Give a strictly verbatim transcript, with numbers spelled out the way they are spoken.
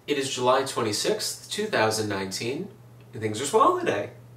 It is July twenty-sixth, two thousand nineteen, and things are swell today.